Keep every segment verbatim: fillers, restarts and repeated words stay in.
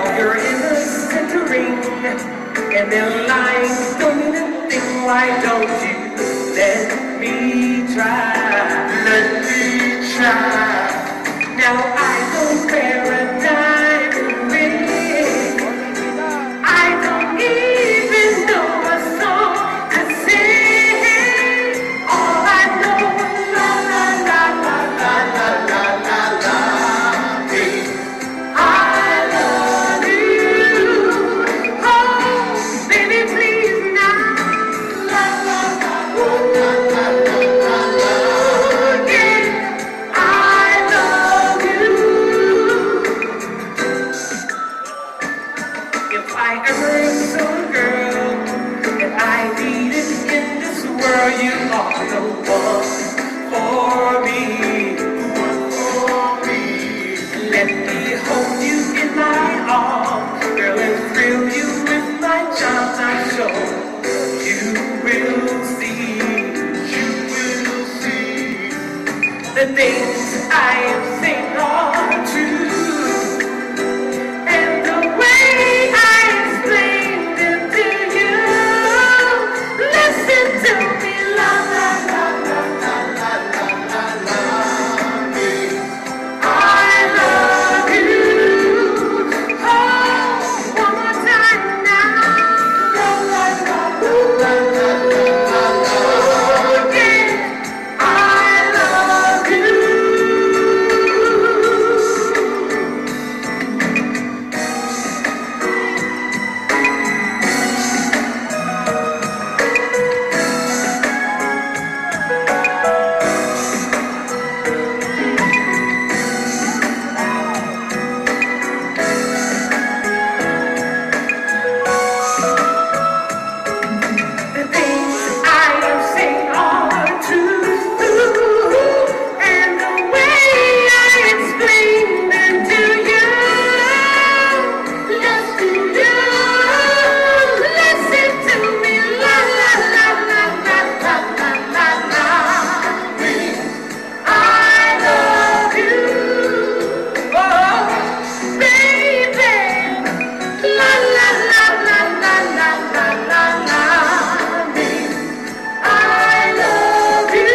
you're innocent ring, and their lines don't mean a thing. Why don't you let me try? Let me try. Now I don't wear a diamond ring. I don't even know a song to sing. All I know is la la la la la la la la la. I love you. Oh, baby, please now. La la la la la la la la. Yeah, I love you. If I ever saw a girl that I needed in this world, you are the one for me. For me. Let me hold you in my arms, girl, and thrill you with my charms. I'm sure you will see. You will see the things I am saying are true. And the way I explained it to you, listen to me, la la la la la la la la la. I love you. Oh, one more time now. La la la la la la la la. Yeah, I love you. The things I am saying are true, and the way I explained them to you, yes to you. Listen to me, la la la la la la la la la. I love you, oh baby, la la la la la la la la la. I love you.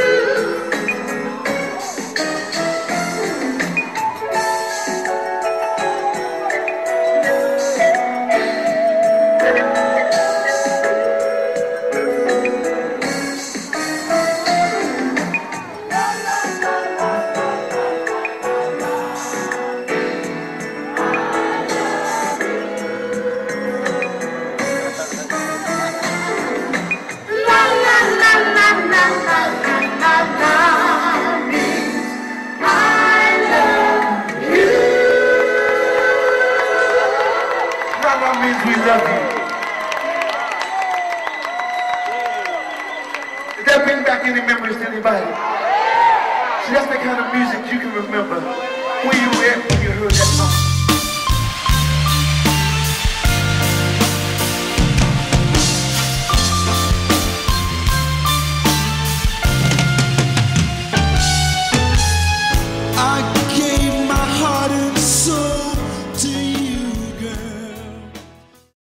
La la la la la la la la la. I love you. La la means we love you. Did that bring back any memories to anybody? See, that's the kind of music you can remember.